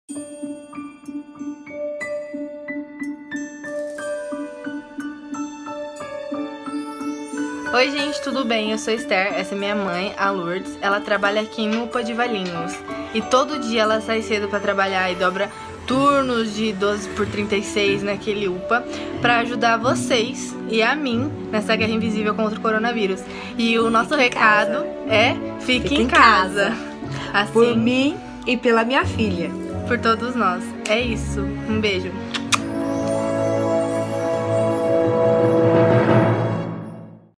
Oi gente, tudo bem? Eu sou Esther, essa é minha mãe, a Lourdes. Ela trabalha aqui em UPA de Valinhos e todo dia ela sai cedo pra trabalhar e dobra turnos de 12 por 36 naquele UPA pra ajudar vocês e a mim nessa guerra invisível contra o coronavírus. E o nosso recado é: fique em casa. Assim, por mim e pela minha filha. Por todos nós. É isso. Um beijo.